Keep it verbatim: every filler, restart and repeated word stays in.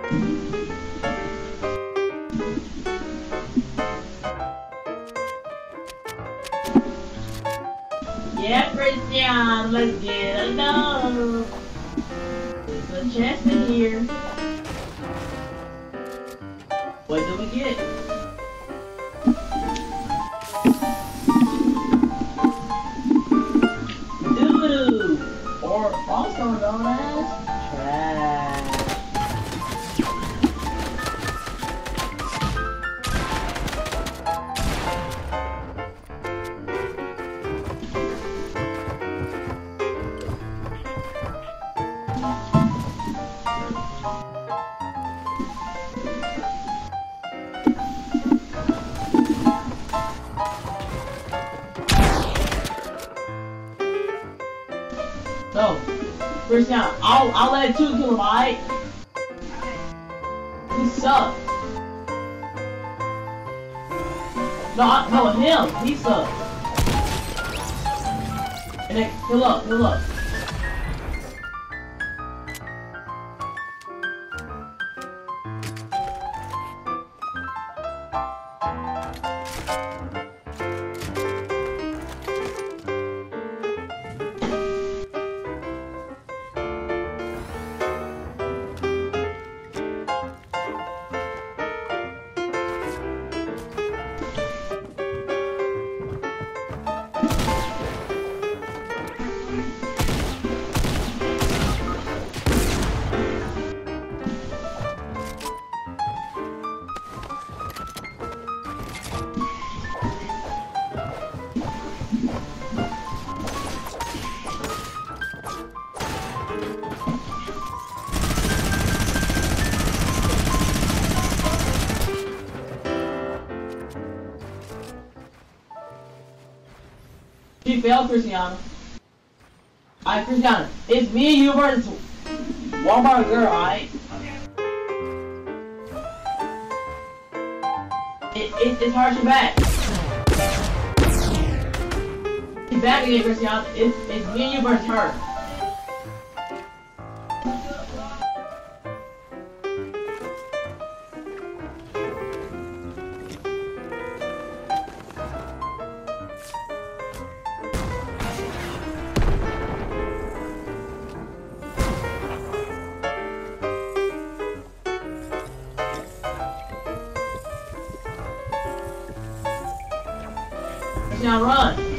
Yeah, Christian, let's get a dub. There's a chest in here. What do we get? Doo-doo! Or also known as trash. No, Christian, I'll I'll let you kill him, alright? He sucks. No, I, no, him. He sucks. And then heal up, heal up. She failed, Christiana. Alright, Christiana, it's me and you versus one more girl, alright? It, it, it's hard to back. She's back again, Christiana. It's, it's me and you versus her. Now run!